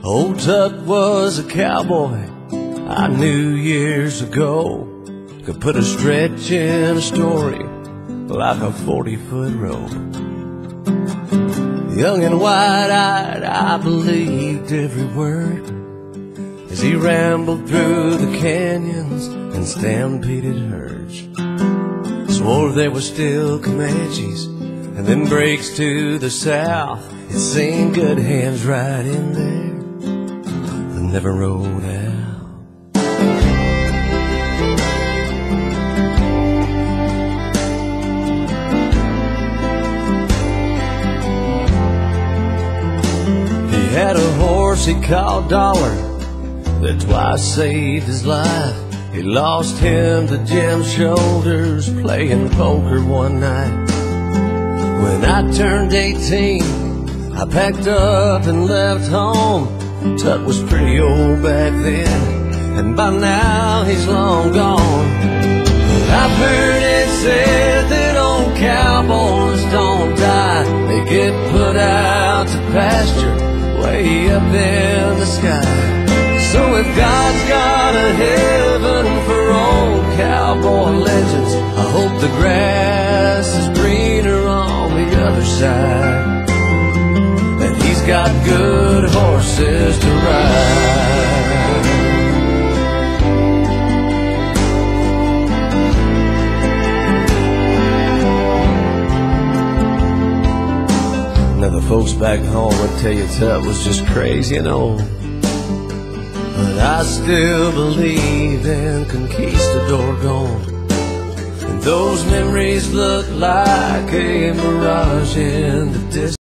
Old Tut was a cowboy I knew years ago. Could put a stretch in a story like a 40-foot rope. Young and wide-eyed, I believed every word as he rambled through the canyons and stampeded herds. Swore there were still Comanches and then breaks to the south. It seen good hands right in there that never rode out. He had a horse he called Dollar that twice saved his life. He lost him to Jim's shoulders playing poker one night. When I turned 18, I packed up and left home. Tut was pretty old back then, and by now he's long gone. But I've heard it said that old cowboys don't die. They get put out to pasture way up in the sky. So if God's got a heaven for old cowboy legends, I hope the grass is greener on the other side, and he's got good horses to ride. Now the folks back home would tell you Tut was just crazy and old, but I still believe in Conquistador gold. And those memories look like a mirage in the distance.